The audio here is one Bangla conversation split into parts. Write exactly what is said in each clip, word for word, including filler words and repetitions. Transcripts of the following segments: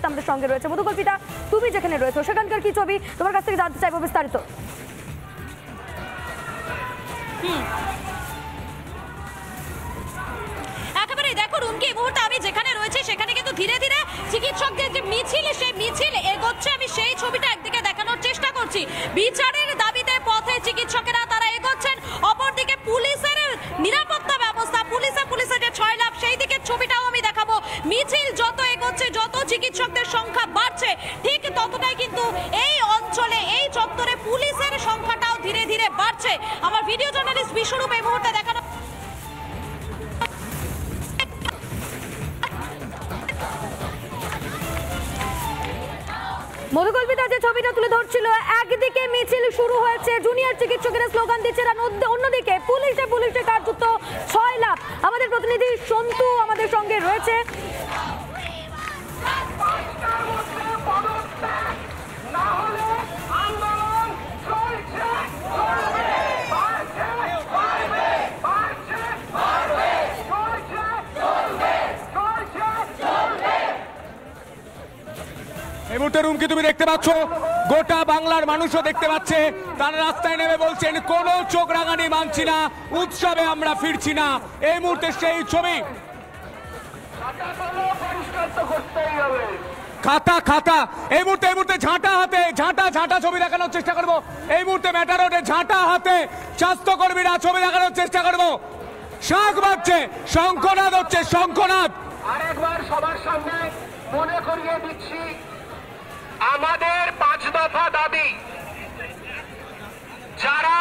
মুহূর্তে আমাদের সঙ্গে রয়েছে। মধুকল্পিতা, তুমি যেখানে রয়েছো সেখানকার কি ছবি, তোমার কাছ থেকে জানতে চাইবো বিস্তারিত। একেবারে দেখো রুমকি, এই মুহূর্তে আমি যেখানে রয়েছে সেখানে কিন্তু ধীরে ধীরে চিকিৎসকদের যে মিছিল, সেই মিছিল এগোচ্ছে। আমি সেই ছবিটা একদিকে দেখানোর চেষ্টা করছি। বিচারের দাবিতে পথে চিকিৎসকেরা তারা এগোচ্ছেন, অপরদিকে পুলিশের নিরাপত্তা ব্যবস্থা, পুলিশে পুলিশের যে ছয় লাভ সেই দিকের ছবিটাও আমি দেখাবো। মিছিল যত এগোচ্ছে, যত চিকিৎসকদের সংখ্যা বাড়ছে, ঠিক ততটাই কিন্তু এই অঞ্চলে, এই চত্বরে পুলিশের সংখ্যাটাও ধীরে ধীরে বাড়ছে। আমার ভিডিও জার্নালিস্ট বিশ্বরূপ এই মুহূর্তে দেখানো মধুকল্পিতা যে ছবিটা তুলে ধরছিল, একদিকে মিছিল শুরু হয়েছে, জুনিয়র চিকিৎসকেরা স্লোগান দিচ্ছেন, আর অন্যদিকে পুলিশে পুলিশে কার্যত ছয় লাখ। আমাদের প্রতিনিধি সন্তু আমাদের সঙ্গে রয়েছে। এই মুহূর্তে রুমকি তুমি দেখতে পাচ্ছ, গোটা বাংলার মানুষও দেখতে পাচ্ছে, তারা রাস্তায় নেমে বলছেন কোনো চোখ রাঙানি মানছি না, উৎসবে আমরা ফিরছি না। এই মুহূর্তে সেই ছবি, খাতা খাতা এই মুহূর্তে এই মুহূর্তে ঝাঁটা হাতে, ঝাঁটা ঝাঁটা ছবি দেখানোর চেষ্টা করবো। এই মুহূর্তে মেটা রোডে ঝাঁটা হাতে স্বাস্থ্যকর্মীরা ছবি দেখানোর চেষ্টা করবো। শাঁখ বাজছে, শঙ্খনাদ হচ্ছে, শঙ্খনাদ। আরেকবার সবার সামনে মনে করিয়ে দিচ্ছি, আমাদের পাঁচ দফা দাবি, যারা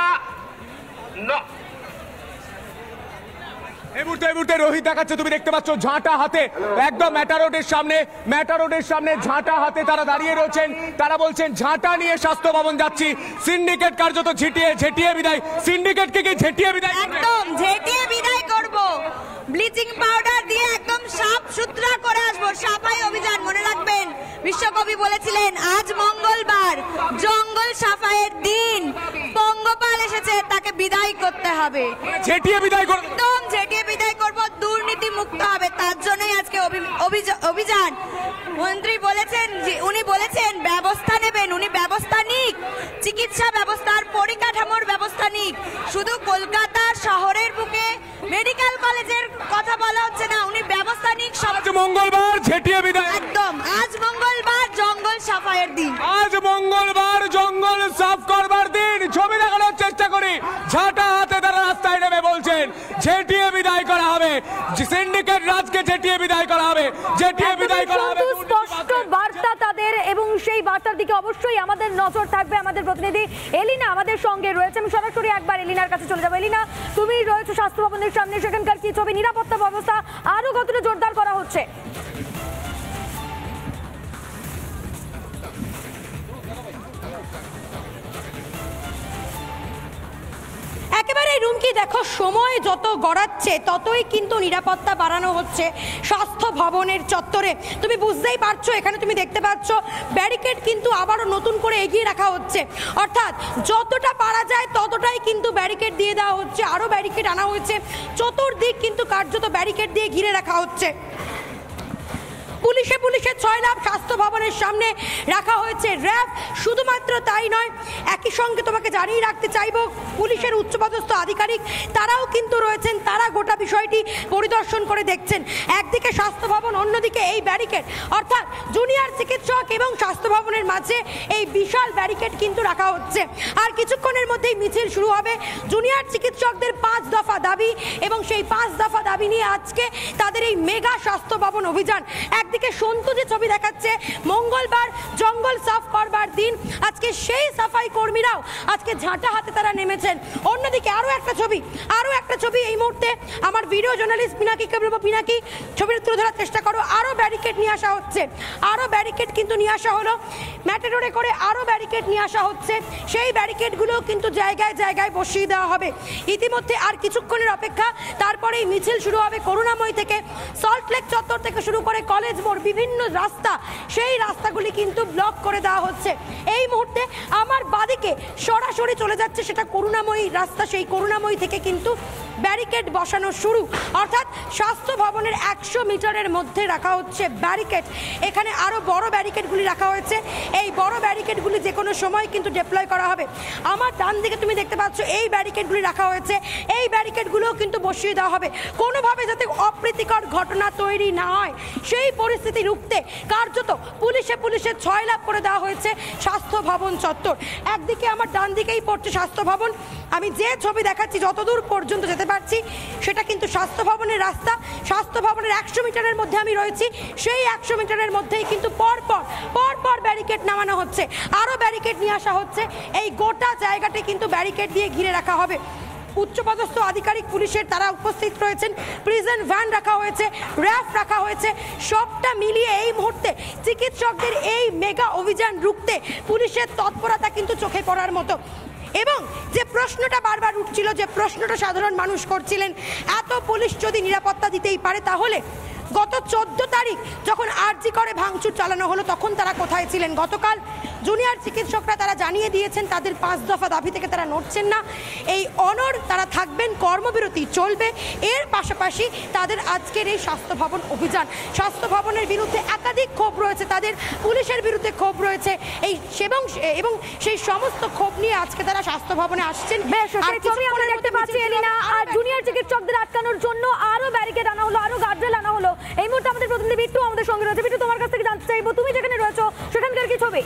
এই মুহূর্তে এই মুহূর্তে রোহিত দেখাচ্ছে, তুমি দেখতে পাচ্ছ ঝাঁটা হাতে, একদম মেটা রোডের সামনে, মেটা রোডের সামনে ঝাঁটা হাতে তারা দাঁড়িয়ে রয়েছেন। তারা বলছেন ঝাঁটা নিয়ে স্বাস্থ্য ভবন যাচ্ছি। সিন্ডিকেট কার্যত ঝেঁটিয়ে ঝেঁটিয়ে বিদায়, সিন্ডিকেটকে কি ঝেঁটিয়ে বিদায়, একদম ঝেঁটিয়ে বিদায় করব, ব্লিচিং পাউডার দিয়ে একদম সাফ সুতরা করে আসবো। সাফাই অভিযান, মনে রাখবেন বিশ্বকবি বলেছিলেন আজ মঙ্গলবার, জঙ্গল সাফাইয়ের দিন। পঙ্গপাল এসেছে, তাকে বিদায় করতে হবে, ঝেঁটিয়ে বিদায় করব, একদম ঝেঁটিয়ে বিদায় করব, দুর্নীতি মুক্ত হবে। তার জন্যই আজকে অভিযান। মন্ত্রী বলেছেন, উনি বলেছেন ব্যবস্থা নেবেন, উনি ব্যবস্থা নিক, চিকিৎসা ব্যবস্থার পরিকাঠামোর ব্যবস্থা নিক। শুধু কলকাতা শহরের বুকে মেডিকেল কলেজের কথা বলা হচ্ছে না, উনি ব্যবস্থা নিক। আজ মঙ্গলবার ঝেঁটিয়ে বিদায়, একদম আজ মঙ্গলবার জঙ্গল সাফাইয়ের দিন, আজ মঙ্গলবার জঙ্গল সাফ করবার দিন। ছবি দেখানোর চেষ্টা করি, ঝাঁটা হাতে তারা রাস্তায় নেমে বলছেন ঝেঁটিয়ে বিদায় করা হবে, সিন্ডিকেট রাজকে ঝেঁটিয়ে বিদায় করা হবে, ঝেঁটিয়ে বিদায় করা হবে। স্পষ্ট বার্তা তাদের, এবং সেই বার্তার দিকে অবশ্যই আমাদের নজর থাকবে। আমাদের প্রতিনিধি এলিনা আমাদের সঙ্গে রয়েছে, আমি সরাসরি একবার এলিনার কাছে চলে যাবো। এলিনা, তুমি রয়েছে স্বাস্থ্য ভবনের সামনে, সেখানকার কি ছবি, নিরাপত্তা ব্যবস্থা আরো কতটা জোরদার করা হচ্ছে? একেবারে রুমকি দেখো, সময় যত গড়াচ্ছে ততই কিন্তু নিরাপত্তা বাড়ানো হচ্ছে স্বাস্থ্য ভবনের চত্বরে। তুমি বুঝতেই পারছো, এখানে তুমি দেখতে পাচ্ছ ব্যারিকেড কিন্তু আবারও নতুন করে এগিয়ে রাখা হচ্ছে, অর্থাৎ যতটা পারা যায় ততটাই কিন্তু ব্যারিকেড দিয়ে দেওয়া হচ্ছে, আরও ব্যারিকেড আনা হয়েছে, চতুর্দিক কিন্তু কার্যত ব্যারিকেড দিয়ে ঘিরে রাখা হচ্ছে। পুলিশে পুলিশের ছয় লাভ, স্বাস্থ্য ভবনের সামনে রাখা হয়েছে র্যাব। শুধুমাত্র তাই নয়, একই সঙ্গে তোমাকে জানিয়ে রাখতে চাইব, পুলিশের উচ্চপদস্থ আধিকারিক তারাও কিন্তু রয়েছেন, তারা গোটা বিষয়টি পরিদর্শন করে দেখছেন। একদিকে স্বাস্থ্য ভবন, অন্যদিকে এই ব্যারিকেড, অর্থাৎ জুনিয়র চিকিৎসক এবং স্বাস্থ্য ভবনের মাঝে এই বিশাল ব্যারিকেড কিন্তু রাখা হচ্ছে। আর কিছুক্ষণের মধ্যেই মিছিল শুরু হবে। জুনিয়র চিকিৎসকদের পাঁচ দফা দাবি, এবং সেই পাঁচ দফা দাবি নিয়ে আজকে তাদের এই মেগা স্বাস্থ্য ভবন অভিযান। একদিকে সন্তু যে ছবি দেখাচ্ছে, মঙ্গলবার জঙ্গল সাফ করবার দিন, আজকে সেই সাফাই কর্মীরাও আজকে ঝাঁটা হাতে তারা নেমেছেন। অন্যদিকে আরো একটা ছবি, আরো একটা ছবি এই মুহূর্তে আমার ভিডিও জার্নালিস্ট পিনাকিকে বলবো, পিনাকি ছবিটা তুলে ধরার চেষ্টা করো। আরো ব্যারিকেড নিয়ে আসা হচ্ছে, আরো ব্যারিকেড কিন্তু নিয়ে আসা হলো, ম্যাটাডোরে করে আরো ব্যারিকেড নিয়ে আসা হচ্ছে। সেই ব্যারিকেডগুলো কিন্তু জায়গায় জায়গায় বসিয়ে দেওয়া হবে। ইতিমধ্যে আর কিছুক্ষণের অপেক্ষা, তারপরেই মিছিল শুরু হবে করুণাময়ী থেকে, সল্টলেক চত্বর থেকে শুরু করে কলেজ মোড়, বিভিন্ন রাস্তা, সেই রাস্তাগুলি কিন্তু ব্লক করে দেওয়া হচ্ছে। এই মুহূর্তে আমার বাদিকে সরাসরি চলে যাচ্ছে সেটা করুণাময়ী রাস্তা, সেই করুণাময়ী থেকে কিন্তু ব্যারিকেড বসানো শুরু, অর্থাৎ স্বাস্থ্য ভবনের একশো মিটারের মধ্যে রাখা হচ্ছে ব্যারিকেড। এখানে আরও বড় ব্যারিকেডগুলি রাখা হয়েছে, এই বড় ব্যারিকেডগুলি যে কোনো সময় কিন্তু ডিপ্লয় করা হবে। আমার ডান দিকে তুমি দেখতে পাচ্ছ এই ব্যারিকেডগুলি রাখা হয়েছে, এই ব্যারিকেডগুলোও কিন্তু বসিয়ে দেওয়া হবে কোনোভাবে যাতে অপ্রীতিকর ঘটনা তৈরি না হয় সেই পরিস্থিতি রুখতে কার্যত পুলিশে পুলিশে ছয় লাভ করে দেওয়া হয়েছে স্বাস্থ্য ভবন চত্বর। একদিকে আমার ডান দিকেই পড়ছে স্বাস্থ্য ভবন, আমি যে ছবি দেখাচ্ছি যতদূর পর্যন্ত যেতে পারছি সেটা কিন্তু স্বাস্থ্য ভবনের রাস্তা। স্বাস্থ্য ভবনের একশো মিটারের মধ্যে আমি রয়েছি, সেই একশো মিটারের মধ্যেই কিন্তু পরপর পরপর ব্যারিকেড নামানো হচ্ছে, আরও ব্যারিকেড নিয়ে আসা হচ্ছে। এই গোটা জায়গাটি কিন্তু ব্যারিকেড দিয়ে ঘিরে রাখা হবে। উচ্চপদস্থ আধিকারিক পুলিশের তারা উপস্থিত রয়েছেন, প্রিজন ভ্যান রাখা হয়েছে, র্যাফ রাখা হয়েছে। সবটা মিলিয়ে এই মুহূর্তে চিকিৎসকদের এই মেগা অভিযান রুখতে পুলিশের তৎপরতা কিন্তু চোখে পড়ার মতো। এবং যে প্রশ্নটা বারবার উঠছিল, যে প্রশ্নটা সাধারণ মানুষ করছিলেন, এত পুলিশ যদি নিরাপত্তা দিতেই পারে তাহলে গত চোদ্দ তারিখ যখন আরজি করে ভাঙচুর চালানো হলো তখন তারা কোথায় ছিলেন? গতকাল জুনিয়র চিকিৎসকরা তারা জানিয়ে দিয়েছেন তাদের পাঁচ দফা দাবি থেকে তারা নড়ছেন না। এই অনর তারা থাকবেন, কর্মবিরতি চলবে। এর পাশাপাশি তাদের আজকের এই স্বাস্থ্য ভবন অভিযান, স্বাস্থ্য ভবনের বিরুদ্ধে একাধিক ক্ষোভ রয়েছে, তাদের পুলিশের বিরুদ্ধে ক্ষোভ রয়েছে, এই এবং এবং সেই সমস্ত ক্ষোভ নিয়ে আজকে তারা স্বাস্থ্য ভবনে আসছেন। আর ছবি আমরা দেখতে পাচ্ছি এলিনা, আর জুনিয়র চিকিৎসকদের আটকানোর জন্য আরো ব্যারিকেড আনা হলো, আরো গার্ডরেল আনা হলো। এই মুহূর্তে আমাদের প্রতিনিধি বিট্টু আমাদের সঙ্গে রয়েছে। বিট্টু, তোমার কাছ থেকে জানতে চাইবো, তুমি যেখানে রয়েছো সেখানকার কি ছবি?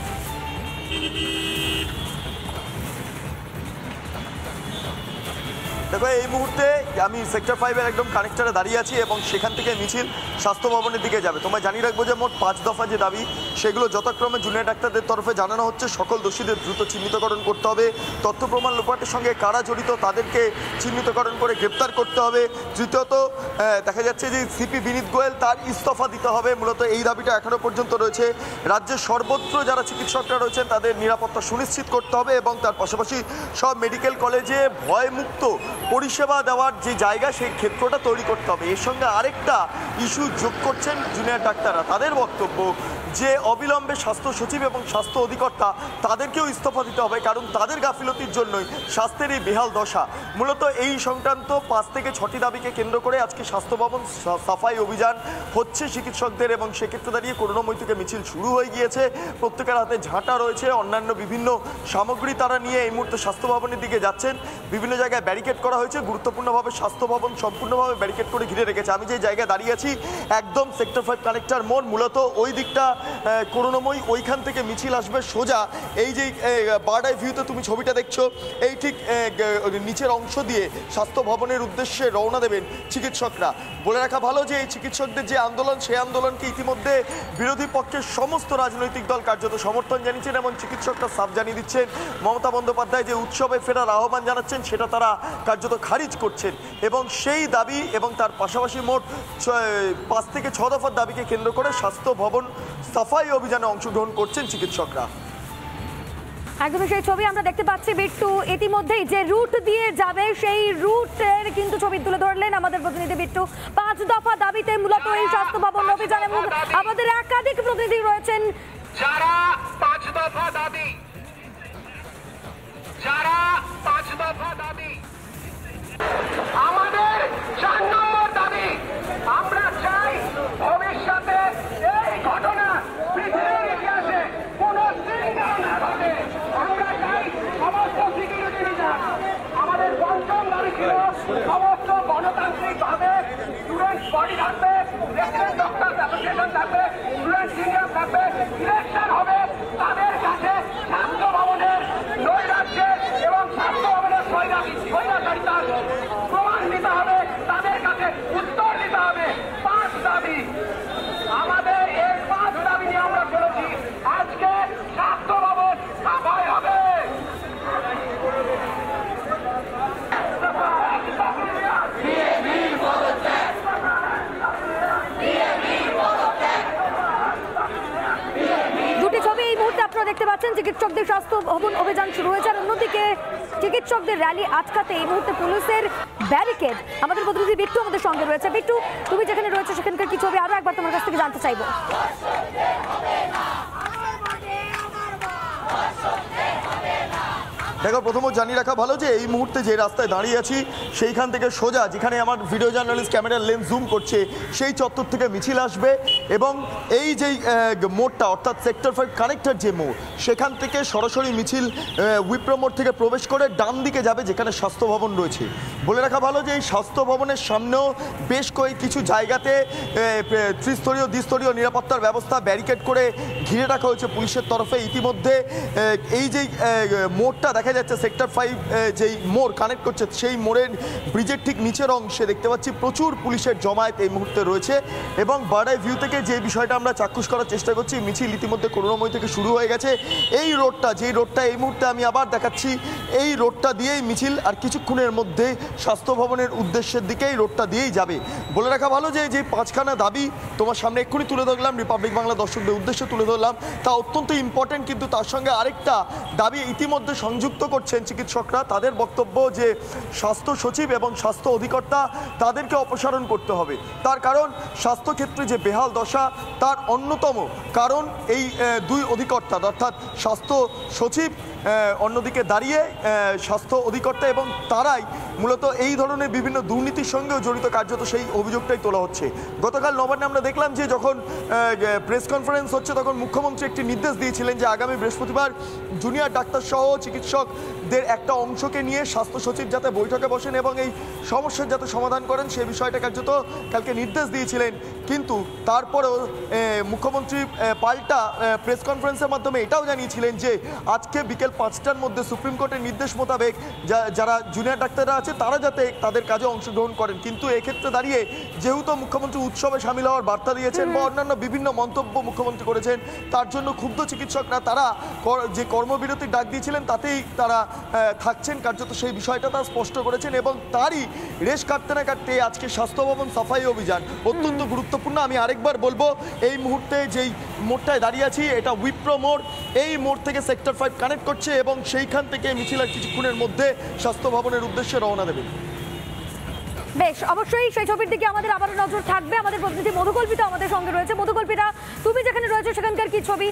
দেখো, এই মুহূর্তে আমি সেক্টর ফাইভের একদম কানেক্টারে দাঁড়িয়ে আছি এবং সেখান থেকে মিছিল স্বাস্থ্য ভবনের দিকে যাবে। তোমায় জানিয়ে রাখবো যে মোট পাঁচ দফা যে দাবি সেগুলো যথাক্রমে জুনিয়র ডাক্তারদের তরফে জানানো হচ্ছে। সকল দোষীদের দ্রুত চিহ্নিতকরণ করতে হবে, তথ্য প্রমাণ লোপাটের সঙ্গে কারা জড়িত তাদেরকে চিহ্নিতকরণ করে গ্রেপ্তার করতে হবে। তৃতীয়ত দেখা যাচ্ছে যে সিপি বিনীত গোয়েল তার ইস্তফা দিতে হবে। মূলত এই দাবিটা এখনো পর্যন্ত রয়েছে। রাজ্যের সর্বত্র যারা চিকিৎসকরা রয়েছেন তাদের নিরাপত্তা সুনিশ্চিত করতে হবে এবং তার পাশাপাশি সব মেডিকেল কলেজে ভয়মুক্ত পরিষেবা দেওয়ার যে জায়গা সেই ক্ষেত্রটা তৈরি করতে হবে। এর সঙ্গে আরেকটা ইস্যু যোগ করছেন জুনিয়র ডাক্তাররা। তাদের বক্তব্য যে অবিলম্বে স্বাস্থ্য সচিব এবং স্বাস্থ্য অধিকর্তা তাদেরকেও ইস্তফা দিতে হবে, কারণ তাদের গাফিলতির জন্যই স্বাস্থ্যের এই বেহাল দশা। মূলত এই সংক্রান্ত পাঁচ থেকে ছটি দাবিকে কেন্দ্র করে আজকে স্বাস্থ্য ভবন সাফাই অভিযান হচ্ছে চিকিৎসকদের এবং সেক্ষেত্রে দাঁড়িয়ে করুণাময়ী থেকে মিছিল শুরু হয়ে গিয়েছে। প্রত্যেকের হাতে ঝাঁটা রয়েছে, অন্যান্য বিভিন্ন সামগ্রী তারা নিয়ে এই মুহূর্তে স্বাস্থ্য ভবনের দিকে যাচ্ছেন। বিভিন্ন জায়গায় ব্যারিকেড করা হয়েছে, গুরুত্বপূর্ণভাবে স্বাস্থ্য ভবন সম্পূর্ণভাবে ব্যারিকেড করে ঘিরে রেখেছে। আমি যে জায়গায় দাঁড়িয়ে আছি একদম সেক্টর ফাইভ কানেক্টার মোড়, মূলত ওই দিকটা করুণাময়ী, ওইখান থেকে মিছিল আসবে সোজা এই যে বার্ড আই ভিউতে তুমি ছবিটা দেখছো, এই ঠিক নিচের অংশ দিয়ে স্বাস্থ্য ভবনের উদ্দেশ্যে রওনা দেবেন চিকিৎসকরা। বলে রাখা ভালো যে এই চিকিৎসকদের যে আন্দোলন, সেই আন্দোলনকে ইতিমধ্যে বিরোধী পক্ষের সমস্ত রাজনৈতিক দল কার্যত সমর্থন জানিয়েছেন এবং চিকিৎসকরা সাফ জানিয়ে দিচ্ছেন মমতা বন্দ্যোপাধ্যায় যে উৎসবে ফেরার আহ্বান জানাচ্ছেন সেটা তারা কার্যত খারিজ করছেন। এবং সেই দাবি এবং তার পাশাপাশি মোট পাঁচ থেকে ছ দফার দাবিকে কেন্দ্র করে স্বাস্থ্য ভবন সাফাই অভিযানে অংশগ্রহণ করছেন চিকিৎসকরা। একদমই সেই ছবি আমরা দেখতে পাচ্ছি বিট্টু। ইতিমধ্যেই যে রুট দিয়ে যাবে সেই রুটের কিন্তু ছবি তুলে ধরলেন আমাদের প্রতিনিধি বিট্টু। পাঁচ দফা দাবিতে মূলত এই স্বাস্থ্য ভবন অভিযান এবং আমাদের একাধিক প্রতিনিধি রয়েছেন। যারা পাঁচ দফা দাবি যারা পাঁচ দফা দাবি আমাদের চার নম্বর দাবি, আমরা চাই ভবিষ্যতে এই ঘটনা পৃথিবীর ইতিহাসে কোনো চিন্তা না ঘটে। আমরা চাই সমস্ত সিকিউরিটি রিজার্ভ। আমাদের পঞ্চম দাবি ছিল সমস্ত গণতান্ত্রিক ভাবে স্টুডেন্ট বডি থাকবে, রেসিডেন্ট ডক্টর অ্যাসোসিয়েশন থাকবে, স্টুডেন্ট ইউনিয়ন থাকবে, ইলেকশন হবে। তাদের কাছে স্বাস্থ্য ভবনের নৈরাজ্যের এবং স্বাস্থ্য ভবনের স্বৈরাচারিতার প্রমাণ দিতে হবে, তাদের কাছে উত্তর দিতে হবে। পাঁচ দাবি, আমাদের এই পাঁচ দাবি নিয়ে আমরা চলেছি। আজকে স্বাস্থ্য ভবন সাফাই হবে। দুটি ছবি এই মুহূর্তে আপনারা দেখতে পাচ্ছেন। চিকিৎসকদের স্বাস্থ্য ভবন অভিযান শুরু হয়েছে আর অন্যদিকে চিকিৎসকদের র্যালি আটকাতে এই মুহূর্তে পুলিশের ব্যারিকেড। আমাদের প্রতিনিধি বিট্টু আমাদের সঙ্গে রয়েছে। বিট্টু, তুমি যেখানে রয়েছে সেখানকার কি ছবি আরো একবার তোমার কাছ থেকে জানতে চাইবো। দেখো প্রথমত জানিয়ে রাখা ভালো যে এই মুহূর্তে যে রাস্তায় দাঁড়িয়ে আছি সেইখান থেকে সোজা যেখানে আমার ভিডিও জার্নালিস্ট ক্যামেরার লেন্স জুম করছে সেই চত্বর থেকে মিছিল আসবে এবং এই যেই মোড়টা অর্থাৎ সেক্টর ফাইভ কানেক্টর যে মোড় সেখান থেকে সরাসরি মিছিল উইপ্রো মোড় থেকে প্রবেশ করে ডান দিকে যাবে যেখানে স্বাস্থ্য ভবন রয়েছে। বলে রাখা ভালো যে এই স্বাস্থ্য ভবনের সামনেও বেশ কয়েক কিছু জায়গাতে ত্রিস্তরীয় দ্বিস্তরীয় নিরাপত্তার ব্যবস্থা ব্যারিকেড করে ঘিরে রাখা হয়েছে পুলিশের তরফে। ইতিমধ্যে এই যে মোড়টা দেখা যাচ্ছে সেক্টর ফাইভ যেই মোড় কানেক্ট করছে সেই মোড়ের ব্রিজের ঠিক নিচের অংশে দেখতে পাচ্ছি প্রচুর পুলিশের জমায়েত এই মুহূর্তে রয়েছে এবং বার্ড আই ভিউ থেকে যে বিষয়টা আমরা চাক্ষুষ করার চেষ্টা করছি মিছিল ইতিমধ্যে করুণাময়ী থেকে শুরু হয়ে গেছে। এই রোডটা যেই রোডটা এই মুহূর্তে আমি আবার দেখাচ্ছি এই রোডটা দিয়েই মিছিল আর কিছুক্ষণের মধ্যে স্বাস্থ্য ভবনের উদ্দেশ্যের দিকেই রোডটা দিয়েই যাবে। বলে রাখা ভালো যে যে পাঁচখানা দাবি তোমার সামনে এক্ষুনি তুলে ধরলাম, রিপাবলিক বাংলা দর্শকদের উদ্দেশ্যে তুলে ধরলাম, তা অত্যন্ত ইম্পর্টেন্ট। কিন্তু তার সঙ্গে আরেকটা দাবি ইতিমধ্যে সংযুক্ত করছেন চিকিৎসকরা। তাদের বক্তব্য যে স্বাস্থ্য সচিব এবং স্বাস্থ্য অধিকর্তা তাদেরকে অপসারণ করতে হবে। তার কারণ স্বাস্থ্যক্ষেত্রে যে বেহাল দশা তার অন্যতম কারণ এই দুই অধিকর্তা অর্থাৎ স্বাস্থ্য সচিব অন্যদিকে দাঁড়িয়ে স্বাস্থ্য অধিকর্তা এবং তারাই মূলত এই ধরনের বিভিন্ন দুর্নীতির সঙ্গেও জড়িত কার্যত সেই অভিযোগটাই তোলা হচ্ছে। গতকাল নবান্নে আমরা দেখলাম যে যখন প্রেস কনফারেন্স হচ্ছে তখন মুখ্যমন্ত্রী একটি নির্দেশ দিয়েছিলেন যে আগামী বৃহস্পতিবার জুনিয়র ডাক্তার সহ চিকিৎসকদের একটা অংশকে নিয়ে স্বাস্থ্য সচিব যাতে বৈঠকে বসেন এবং এই সমস্যার যাতে সমাধান করেন সে বিষয়টা কার্যত কালকে নির্দেশ দিয়েছিলেন। কিন্তু তারপরেও মুখ্যমন্ত্রী পাল্টা প্রেস কনফারেন্সের মাধ্যমে এটাও জানিয়েছিলেন যে আজকে বিকেল পাঁচটার মধ্যে সুপ্রিম কোর্টের নির্দেশ মোতাবেক যারা জুনিয়র ডাক্তাররা আছে তারা যাতে তাদের কাজে অংশগ্রহণ করেন। কিন্তু এক্ষেত্রে দাঁড়িয়ে যেহেতু মুখ্যমন্ত্রী উৎসবে সামিল হওয়ার বার্তা দিয়েছেন বা অন্যান্য বিভিন্ন মন্তব্য মুখ্যমন্ত্রী করেছেন তার জন্য ক্ষুব্ধ চিকিৎসকরা তারা যে কর্মবিরতির ডাক দিয়েছিলেন তাতেই তারা থাকছেন কার্যত সেই বিষয়টা তারা স্পষ্ট করেছেন এবং তারই রেশ কাটতে না কাটতে আজকে স্বাস্থ্য ভবন সাফাই অভিযান অত্যন্ত গুরুত্বপূর্ণ। আমি আরেকবার বলবো এই মুহূর্তে যেই মোড়টায় দাঁড়িয়ে আছি এটা উইপ্রো মোড়, এই মোড় থেকে সেক্টর ফাইভ কানেক্ট করছে এবং সেইখান থেকে মিছিল আর কিছুক্ষণের মধ্যে স্বাস্থ্য ভবনের উদ্দেশ্যে রওনা দেবে। বেশ, অবশ্যই সেই ছবির দিকে আমাদের আবারও নজর থাকবে। আমাদের প্রতিনিধি মধুকল্পিতা আমাদের সঙ্গে রয়েছে। মধুকল্পিতা, তুমি যেখানে রয়েছে সেখানকার কি ছবি?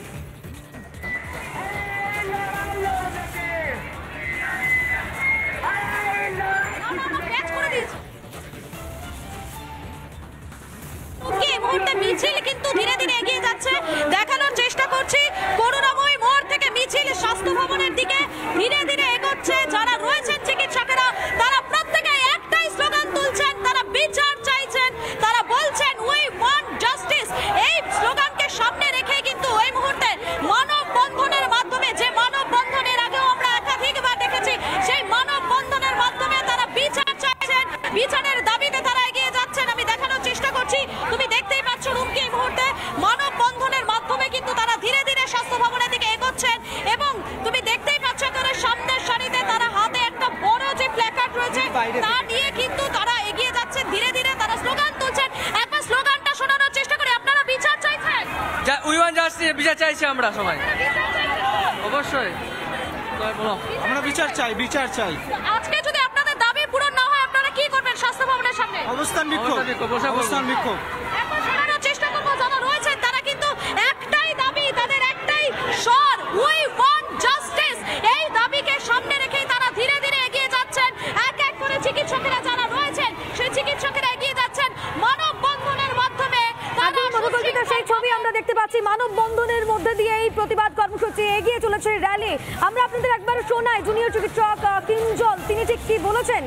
মিছিল কিন্তু ধীরে ধীরে এগিয়ে যাচ্ছে, দেখানোর চেষ্টা করছি করুণাময়ী মোড় থেকে মিছিল স্বাস্থ্য ভবনের দিকে ধীরে ধীরে এগোচ্ছে। যারা রয়েছেন চিকিৎসকেরা তারা প্রত্যেকে একটাই স্লোগান তুলছেন, তারা বিচার চাইছেন, তারা বলছেন উই ওয়ান্ট জাস্টিস। এই স্লোগানকে সামনে রেখে কিন্তু এই মুহূর্তে মানব বন্ধনের মাধ্যমে, যে মানব বন্ধনের আগেও আমরা একাধিকবার দেখেছি, সেই মানব বন্ধনের মাধ্যমে তারা বিচার চাইছেন, বিচারের দাবিতে তারা এগিয়ে যাচ্ছেন। আমি দেখানোর চেষ্টা করছি, তুমি দেখতেই পাচ্ছ রুমকে এই মুহূর্তে মানব বন্ধনের মাধ্যমে কিন্তু তারা ধীরে ধীরে স্বাস্থ্য ভবনের দিকে এগোচ্ছেন এবং তুমি দেখতেই পাচ্ছ তারা সামনের সারিতে তারা হাতে একটা বড় যে প্ল্যাকার্ড রয়েছে তা নিয়ে কিন্তু তারা এগিয়ে যাচ্ছেন ধীরে ধীরে, তারা স্লোগান তুলছেন। একবার স্লোগানটা শোনানোর চেষ্টা করি। আপনারা বিচার চাইছেন? উই ওয়ান্ট জাস্টিস, বিচার চাইছি আমরা সবাই, অবশ্যই আমরা বিচার চাই, বিচার চাই। আজকে যদি আপনাদের দাবি পূরণ না হয় আপনারা কি করবেন স্বাস্থ্য ভবনের সামনে? অবস্থান বিক্ষোভ, অবস্থান বিক্ষোভ। এখন শোনানোর চেষ্টা করবো যারা রয়েছেন তারা কিন্তু একটাই দাবি, তাদের একটাই স্বর, উই ওয়ান্ট জাস্টিস। এই দাবিকে সামনে রেখেই তারা ধীরে ধীরে এগিয়ে যাচ্ছেন। এক এক করে চিকিৎসকেরা যারা রয়েছেন সেই চিকিৎসকেরা এগিয়ে যাচ্ছেন মানব বন্ধনের মাধ্যমে। মধুকল্পিতা, সেই ছবি আমরা দেখতে পাচ্ছি মানব বন্ধনের মধ্যে দিয়ে এই প্রতিবাদ কর্মসূচি এগিয়ে চলেছে র্যালি। আমরা আপনাদের একবার শোনাই জুনিয়র চিকিৎসক কিঞ্জল তিনি ঠিক কি বলেছেন।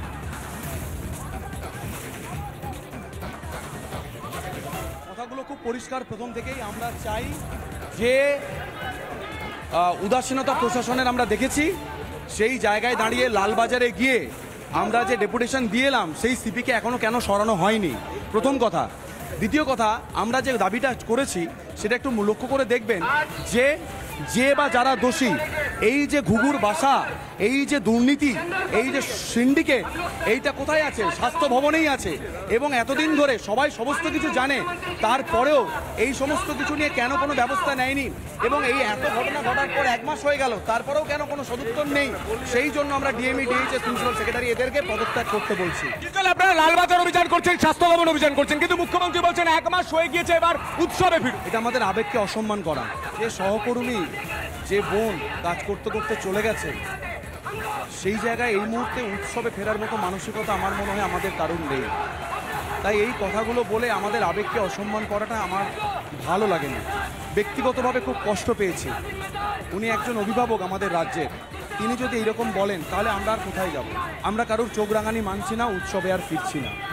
কথাগুলো খুব পরিষ্কার প্রথম থেকেই। আমরা চাই যে উদাসীনতা প্রশাসনের আমরা দেখেছি, সেই জায়গায় দাঁড়িয়ে লালবাজারে গিয়ে আমরা যে ডেপুটেশন দিয়ে এলাম সেই সিপিকে এখনো কেন সরানো হয়নি, প্রথম কথা। দ্বিতীয় কথা, আমরা যে দাবিটা করেছি সেটা একটু লক্ষ্য করে দেখবেন যে যে বা যারা দোষী, এই যে ঘুঘুর বাসা, এই যে দুর্নীতি, এই যে সিন্ডিকেট, এইটা কোথায় আছে? স্বাস্থ্য ভবনেই আছে। এবং এতদিন ধরে সবাই সমস্ত কিছু জানে, তারপরেও এই সমস্ত কিছু নিয়ে কেন কোনো ব্যবস্থা নেয়নি? এবং এই এত ঘটনা ঘটার পর এক মাস হয়ে গেল, তারপরেও কেন কোনো সদুত্তর নেই? সেই জন্য আমরা ডিএমই, ডিএইচএস, প্রিন্সিপাল সেক্রেটারি এদেরকে পদত্যাগ করতে বলছি। আপনারা লালবাজার অভিযান করছেন, স্বাস্থ্য ভবন অভিযান করছেন, কিন্তু মুখ্যমন্ত্রী বলছেন এক মাস হয়ে গিয়েছে, এবার উৎসবে ভিড়। এটা আমাদের আবেগকে অসম্মান করা। যে সহকর্মী, যে বোন কাজ করতে করতে চলে গেছে, সেই জায়গায় এই মুহূর্তে উৎসবে ফেরার মতো মানসিকতা আমার মনে হয় আমাদের কারণ নেই। তাই এই কথাগুলো বলে আমাদের আবেগকে অসম্মান করাটা আমার ভালো লাগে না। ব্যক্তিগতভাবে খুব কষ্ট পেয়েছি। উনি একজন অভিভাবক আমাদের রাজ্যের, তিনি যদি এইরকম বলেন তাহলে আমরা আর কোথায় যাব? আমরা কারোর চোখ রাঙানি মানছি না, উৎসবে আর ফিরছি না।